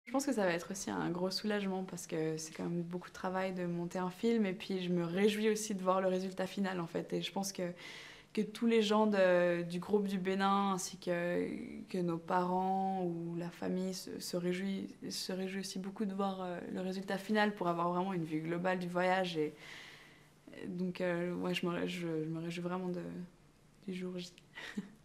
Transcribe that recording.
Je pense que ça va être aussi un gros soulagement parce que c'est quand même beaucoup de travail de monter un film et puis je me réjouis aussi de voir le résultat final en fait. Et je pense que tous les gens du groupe du Bénin ainsi que nos parents ou la famille se réjouit aussi beaucoup de voir le résultat final pour avoir vraiment une vue globale du voyage. Et donc ouais, je me réjouis vraiment du jour J.